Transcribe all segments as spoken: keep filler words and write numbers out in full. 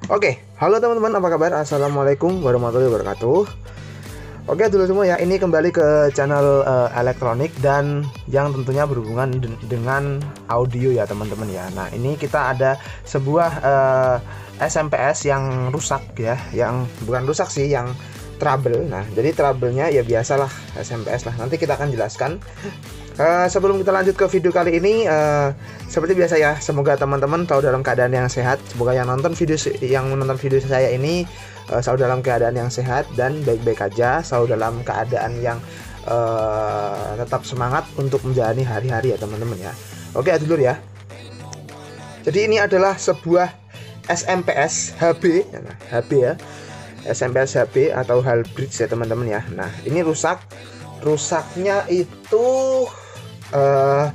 Oke, halo teman-teman, apa kabar? Assalamualaikum warahmatullahi wabarakatuh. Oke dulu semua ya, ini kembali ke channel uh, elektronik dan yang tentunya berhubungan de dengan audio ya teman-teman ya. Nah ini kita ada sebuah uh, S M P S yang rusak ya, yang bukan rusak sih, yang trouble. Nah jadi trouble-nya ya biasalah S M P S lah, nanti kita akan jelaskan. Uh, sebelum kita lanjut ke video kali ini, uh, seperti biasa ya, semoga teman-teman selalu dalam keadaan yang sehat. Semoga yang nonton video yang menonton video saya ini uh, selalu dalam keadaan yang sehat dan baik-baik aja, selalu dalam keadaan yang uh, tetap semangat untuk menjalani hari-hari ya teman-teman ya. Oke dulu ya. Jadi ini adalah sebuah S M P S H B, nah, H B ya, S M P S H B atau Hall Bridge ya teman-teman ya. Nah ini rusak, rusaknya itu Uh,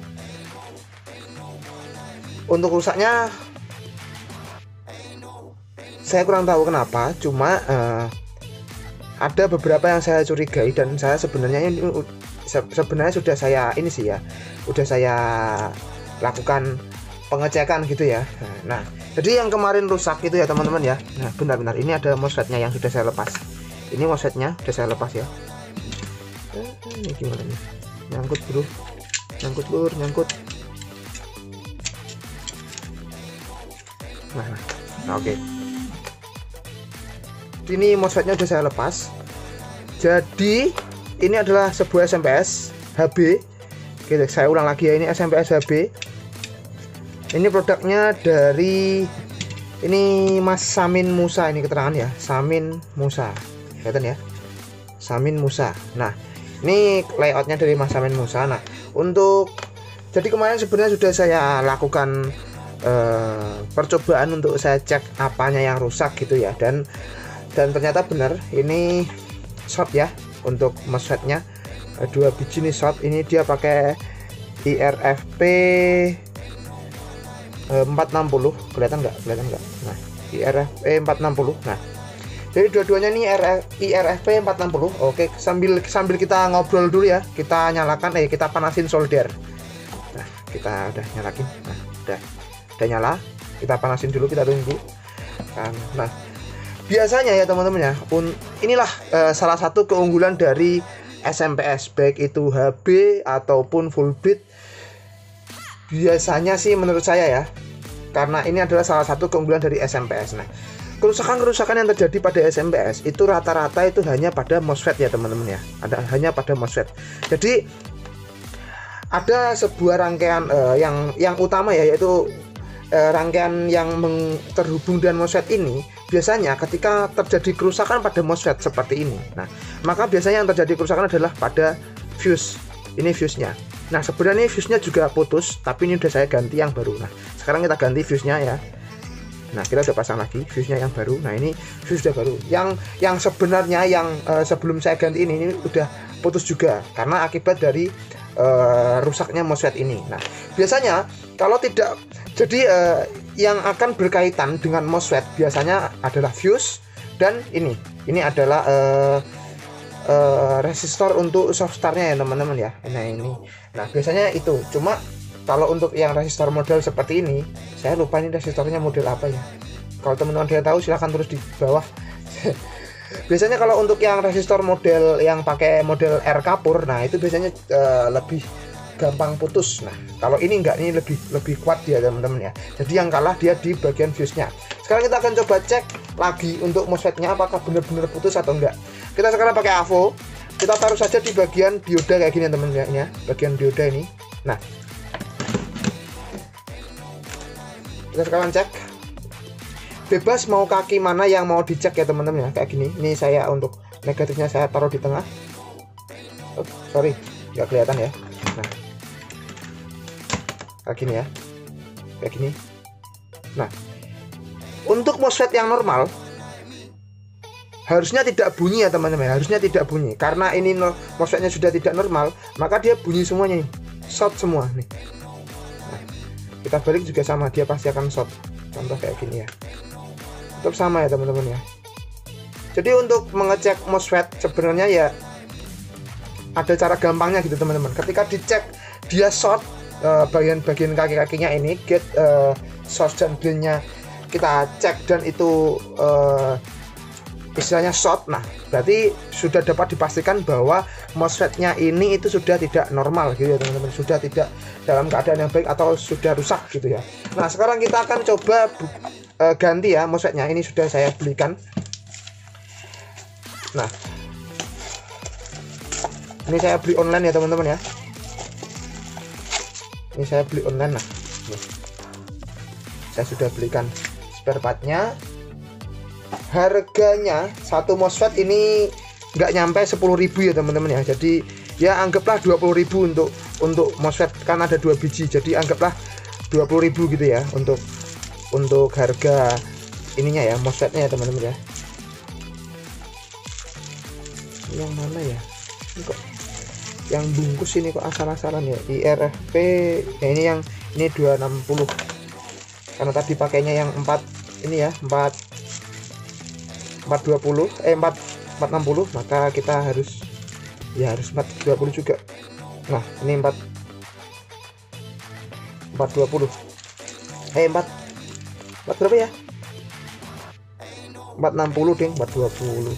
untuk rusaknya saya kurang tahu kenapa, cuma uh, ada beberapa yang saya curigai dan saya sebenarnya ini sebenarnya sudah saya ini sih ya, udah saya lakukan pengecekan gitu ya. Nah, jadi yang kemarin rusak itu ya teman-teman ya. Nah, benar-benar ini ada MOSFET-nya yang sudah saya lepas. Ini MOSFET-nya sudah saya lepas ya. Ini gimana nih? Nyangkut bro. Nyangkut lur, nyangkut. Nah, nah, nah oke. Okay. Ini MOSFET-nya sudah saya lepas. Jadi ini adalah sebuah S M P S H B. Oke, saya ulang lagi ya, ini S M P S H B. Ini produknya dari ini Mas Samin Musa, ini keterangan ya, Samin Musa. Kelihatan ya, Samin Musa. Nah, ini layoutnya dari Mas Samin Musa. Nah, untuk jadi kemarin sebenarnya sudah saya lakukan eh, percobaan untuk saya cek apanya yang rusak gitu ya, dan dan ternyata benar ini short ya untuk MOSFET-nya, dua biji nih short. Ini dia pakai I R F P empat enam nol, kelihatan nggak? Kelihatan nggak? Nah, I R F P empat enam nol. Nah, jadi dua-duanya ini I R F P empat enam nol. Oke, sambil sambil kita ngobrol dulu ya, kita nyalakan, eh kita panasin solder. Nah, kita udah nyalakin. Nah, udah udah nyala. Kita panasin dulu, kita tunggu. Nah, biasanya ya teman-teman ya, inilah uh, salah satu keunggulan dari S M P S, baik itu H B ataupun full bridge. Biasanya sih menurut saya ya, karena ini adalah salah satu keunggulan dari S M P S. Nah, kerusakan-kerusakan yang terjadi pada S M P S itu rata-rata itu hanya pada MOSFET ya teman-teman ya, ada hanya pada MOSFET. Jadi ada sebuah rangkaian uh, yang yang utama ya, yaitu uh, rangkaian yang terhubung dengan MOSFET ini. Biasanya ketika terjadi kerusakan pada MOSFET seperti ini, nah maka biasanya yang terjadi kerusakan adalah pada fuse. Ini fuse-nya. Nah sebenarnya fuse-nya juga putus, tapi ini udah saya ganti yang baru. Nah sekarang kita ganti fuse-nya ya. Nah kita udah pasang lagi fuse-nya yang baru. Nah ini fuse udah baru. Yang yang sebenarnya yang uh, sebelum saya ganti ini, ini udah putus juga karena akibat dari uh, rusaknya MOSFET ini. Nah biasanya kalau tidak, jadi uh, yang akan berkaitan dengan MOSFET biasanya adalah fuse dan ini. Ini adalah uh, uh, resistor untuk soft start-nya ya teman-teman ya. Nah ini. Nah biasanya itu. Cuma kalau untuk yang resistor model seperti ini, saya lupa ini resistornya model apa ya. Kalau teman-teman dia tahu silahkan tulis di bawah. Biasanya kalau untuk yang resistor model yang pakai model R kapur, nah itu biasanya uh, lebih gampang putus. Nah kalau ini enggak, ini lebih lebih kuat dia teman-teman ya. Jadi yang kalah dia di bagian fuse-nya. Sekarang kita akan coba cek lagi untuk MOSFET-nya apakah benar-benar putus atau enggak. Kita sekarang pakai A V O. Kita taruh saja di bagian dioda kayak gini teman-teman ya, bagian dioda ini. Nah kita sekarang cek, bebas mau kaki mana yang mau dicek ya teman-teman ya, kayak gini. Ini saya untuk negatifnya saya taruh di tengah. Oh, sorry nggak kelihatan ya. Nah kayak gini ya, kayak gini. Nah untuk MOSFET yang normal harusnya tidak bunyi ya teman-teman, harusnya tidak bunyi. Karena ini MOSFET-nya sudah tidak normal, maka dia bunyi semuanya nih, short semua nih. Nah, kita balik juga sama, dia pasti akan short. Contoh kayak gini ya, tetap sama ya teman-teman ya. Jadi untuk mengecek MOSFET sebenarnya ya ada cara gampangnya gitu teman-teman. Ketika dicek dia short, bagian-bagian uh, kaki-kakinya ini, gate uh, source dan drain-nya kita cek dan itu uh, istilahnya short, nah berarti sudah dapat dipastikan bahwa MOSFET-nya ini itu sudah tidak normal gitu ya teman-teman, sudah tidak dalam keadaan yang baik atau sudah rusak gitu ya. Nah sekarang kita akan coba uh, ganti ya MOSFET-nya, ini sudah saya belikan. Nah ini saya beli online ya teman-teman ya, ini saya beli online. Nah nih, saya sudah belikan spare part-nya. Harganya satu MOSFET ini nggak nyampe sepuluh ribu ya teman-teman ya. Jadi ya anggaplah dua puluh ribu untuk untuk MOSFET, kan ada dua biji. Jadi anggaplah dua puluh ribu gitu ya untuk untuk harga ininya ya, MOSFET-nya ya teman-teman ya. Yang mana ya? Ini kok yang bungkus ini kok asal-asalan ya. I R F P ya, ini yang ini dua enam puluh. Karena tadi pakainya yang empat ini ya, empat empat dua puluh eh empat empat enam puluh, maka kita harus ya harus empat dua puluh juga. Nah ini empat empat dua puluh eh empat empat berapa ya, empat enam puluh ding, empat dua puluh.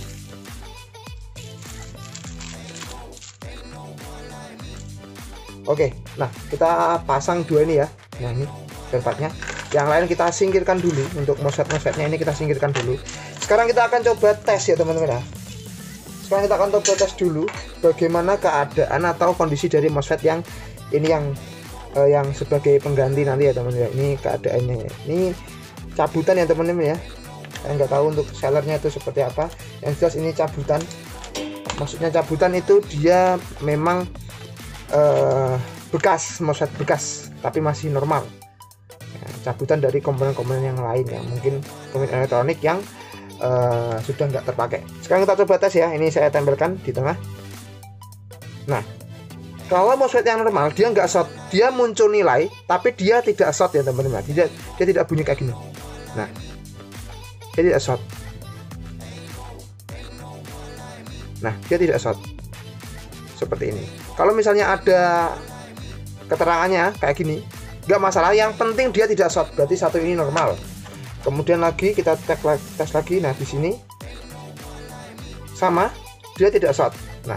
Oke, nah kita pasang dua ini ya. Nah ini tempatnya, yang lain kita singkirkan dulu. Untuk MOSFET MOSFET-nya ini kita singkirkan dulu. Sekarang kita akan coba tes ya teman-teman ya. Sekarang kita akan coba tes dulu bagaimana keadaan atau kondisi dari MOSFET yang ini yang eh, yang sebagai pengganti nanti ya teman-teman ya. Ini keadaannya ya. Ini cabutan ya teman-teman ya. Saya nggak tahu untuk sellernya itu seperti apa. Yang jelas ini cabutan. Maksudnya cabutan itu dia memang eh, bekas, MOSFET bekas, tapi masih normal. Ya, cabutan dari komponen-komponen yang lain ya, mungkin komponen elektronik yang Uh, sudah nggak terpakai. Sekarang kita coba tes ya. Ini saya tempelkan di tengah. Nah, kalau MOSFET yang normal dia nggak short, dia muncul nilai tapi dia tidak short ya teman-teman. Dia, dia tidak bunyi kayak gini. Nah, dia tidak short. Nah, dia tidak short seperti ini. Kalau misalnya ada keterangannya kayak gini, nggak masalah. Yang penting dia tidak short, berarti satu ini normal. Kemudian lagi kita tes, tes lagi. Nah di sini sama, dia tidak short. Nah,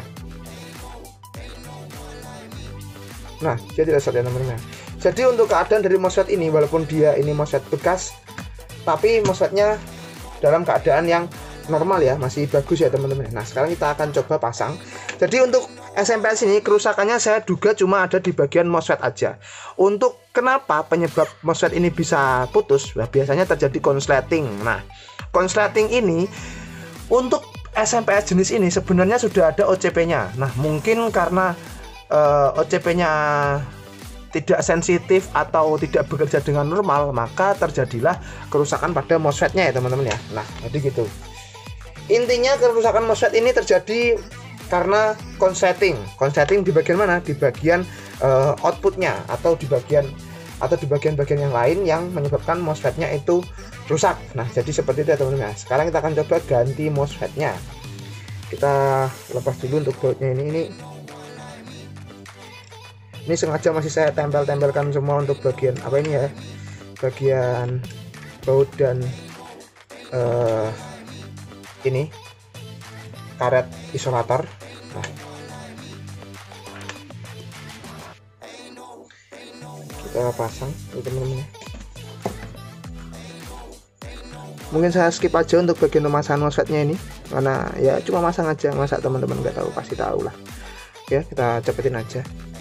nah dia tidak short ya teman-teman. Jadi untuk keadaan dari MOSFET ini, walaupun dia ini MOSFET bekas, tapi MOSFET-nya dalam keadaan yang normal ya, masih bagus ya teman-teman. Nah sekarang kita akan coba pasang. Jadi untuk S M P S ini kerusakannya saya duga cuma ada di bagian MOSFET aja. Untuk kenapa penyebab MOSFET ini bisa putus? Nah, biasanya terjadi konsleting. Nah, konsleting ini untuk S M P S jenis ini sebenarnya sudah ada O C P-nya. Nah, mungkin karena uh, O C P-nya tidak sensitif atau tidak bekerja dengan normal, maka terjadilah kerusakan pada MOSFET-nya ya teman-teman ya. Nah, jadi gitu. Intinya kerusakan MOSFET ini terjadi karena konsleting. Konsleting di bagian mana? Di bagian uh, outputnya atau di bagian atau di bagian-bagian yang lain yang menyebabkan MOSFET-nya itu rusak. Nah, jadi seperti itu ya teman-teman. Sekarang kita akan coba ganti MOSFET-nya. Kita lepas dulu untuk bautnya ini. Ini ini sengaja masih saya tempel-tempelkan semua untuk bagian apa ini ya? Bagian baut dan uh, ini karet isolator. Nah, kita pasang teman-teman. Mungkin saya skip aja untuk bagian pemasangan MOSFET-nya ini, karena ya cuma masang aja, masa teman-teman nggak tahu, pasti tahu lah. Ya kita cepetin aja.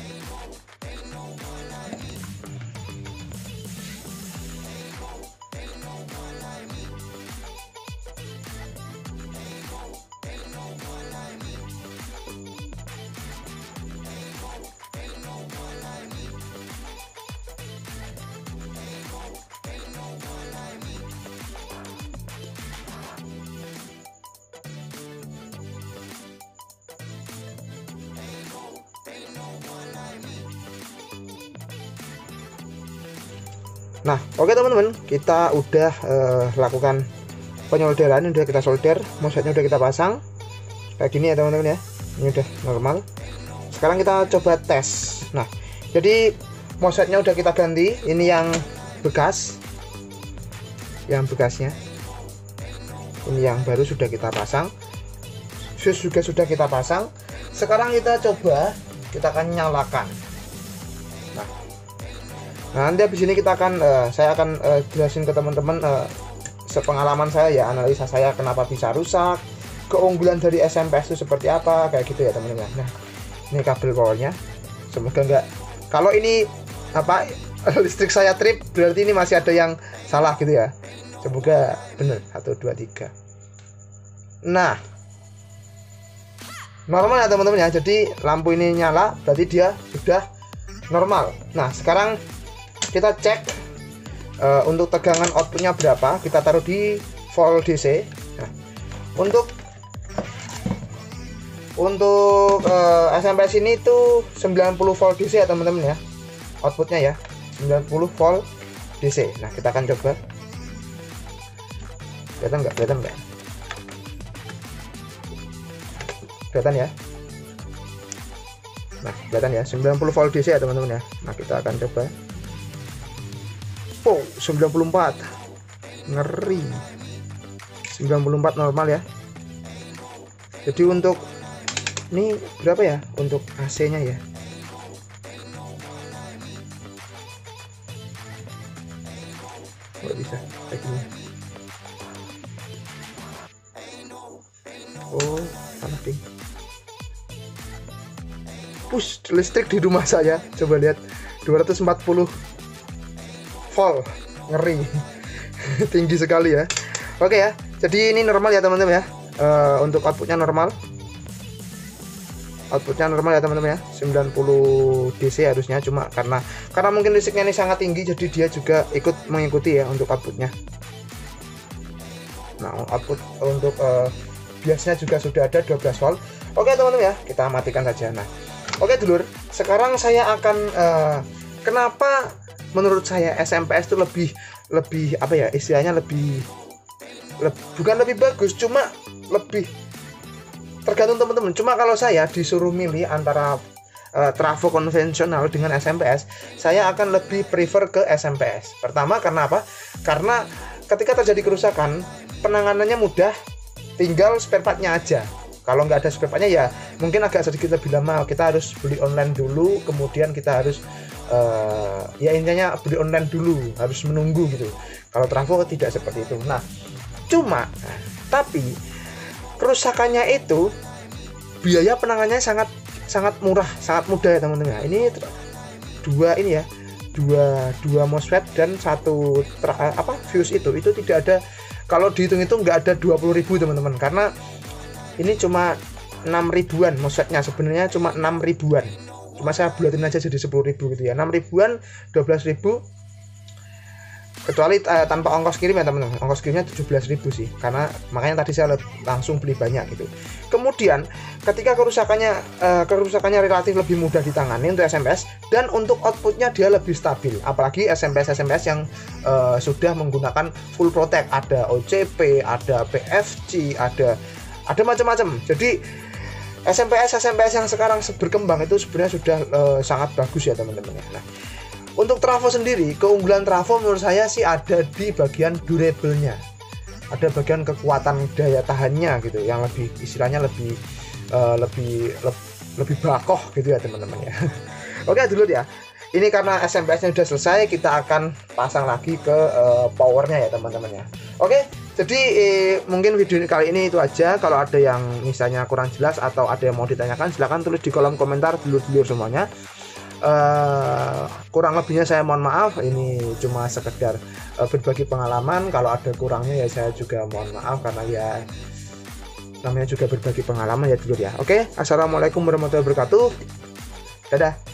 Nah, oke teman-teman, kita udah uh, lakukan penyolderan, udah kita solder, MOSFET-nya udah kita pasang kayak gini ya teman-teman ya. Ini udah normal. Sekarang kita coba tes. Nah, jadi MOSFET-nya udah kita ganti, ini yang bekas. yang bekasnya. Ini yang baru sudah kita pasang, fuse juga sudah kita pasang. Sekarang kita coba, kita akan nyalakan. Nah, nah nanti habis ini kita akan uh, saya akan uh, jelasin ke teman-teman uh, sepengalaman saya ya, analisa saya kenapa bisa rusak, keunggulan dari S M P S itu seperti apa, kayak gitu ya teman-teman. Nah, ini kabel powernya, semoga enggak, kalau ini apa listrik saya trip berarti ini masih ada yang salah gitu ya, semoga bener. Satu dua tiga. Nah, normal ya teman-teman ya, jadi lampu ini nyala berarti dia sudah normal. Nah, sekarang kita cek uh, untuk tegangan outputnya berapa, kita taruh di volt D C. Nah, untuk untuk uh, S M P S ini tuh sembilan puluh volt D C ya teman-teman ya, outputnya ya sembilan puluh volt D C. Nah, kita akan coba, kelihatan nggak, kelihatan nggak, kelihatan ya. Nah, kelihatan ya, sembilan puluh volt D C ya teman-teman ya. Nah, kita akan coba. Oh, sembilan puluh empat, ngeri. sembilan puluh empat normal ya. Jadi untuk ini berapa ya untuk A C nya ya? Nggak bisa kayak gini. Oh, salah ding. Push listrik di rumah saya, coba lihat, dua ratus empat puluh volt, ngeri. Tinggi sekali ya. Oke ya, jadi ini normal ya teman-teman ya. Uh, untuk outputnya normal, outputnya normal ya teman-teman ya, sembilan puluh D C harusnya, cuma karena karena mungkin listriknya ini sangat tinggi, jadi dia juga ikut mengikuti ya untuk outputnya. Nah, output untuk uh, biasanya juga sudah ada dua belas volt. Oke teman-teman ya, kita matikan saja. Nah, oke dulur, sekarang saya akan uh, kenapa menurut saya S M P S itu lebih lebih apa ya istilahnya, lebih le, bukan lebih bagus, cuma lebih tergantung teman-teman. Cuma kalau saya disuruh milih antara uh, trafo konvensional dengan S M P S, saya akan lebih prefer ke S M P S. Pertama karena apa? Karena ketika terjadi kerusakan, penanganannya mudah, tinggal spare partnya aja. Kalau nggak ada spare partnya ya mungkin agak sedikit lebih lama, kita harus beli online dulu, kemudian kita harus uh, ya intinya beli online dulu, harus menunggu gitu. Kalau trafo tidak seperti itu. Nah, cuma nah, tapi kerusakannya itu biaya penanganannya sangat sangat murah, sangat mudah ya teman-teman. Ini dua ini ya, dua dua MOSFET dan satu tra, apa fuse itu itu tidak ada, kalau dihitung itu nggak ada dua puluh ribu teman-teman, karena ini cuma enam ribuan MOSFET-nya, sebenarnya cuma enam ribuan, cuma saya bulatin aja jadi sepuluh ribu gitu ya, enam ribuan, dua belas ribu, kecuali uh, tanpa ongkos kirim ya teman-teman. Ongkos kirimnya tujuh belas ribu sih, karena makanya tadi saya langsung beli banyak gitu. Kemudian ketika kerusakannya uh, kerusakannya relatif lebih mudah ditangani untuk S M P S, dan untuk outputnya dia lebih stabil, apalagi S M P S S M P S yang uh, sudah menggunakan full protect, ada O C P, ada P F C, ada ada macam-macam. Jadi S M P S S M P S yang sekarang berkembang itu sebenarnya sudah uh, sangat bagus ya teman-teman. Nah, untuk trafo sendiri, keunggulan trafo menurut saya sih ada di bagian durable-nya, ada bagian kekuatan daya tahannya gitu, yang lebih istilahnya lebih uh, lebih le, lebih bakoh gitu ya teman-teman ya. Oke dulu ya, ini karena S M P S-nya sudah selesai, kita akan pasang lagi ke uh, powernya ya teman-teman ya. Oke, jadi eh, mungkin video kali ini itu aja. Kalau ada yang misalnya kurang jelas atau ada yang mau ditanyakan, silahkan tulis di kolom komentar dulu-dulu semuanya. Uh, kurang lebihnya saya mohon maaf, ini cuma sekedar uh, berbagi pengalaman. Kalau ada kurangnya ya saya juga mohon maaf, karena ya namanya juga berbagi pengalaman ya dulu ya. Oke, assalamualaikum warahmatullahi wabarakatuh, dadah.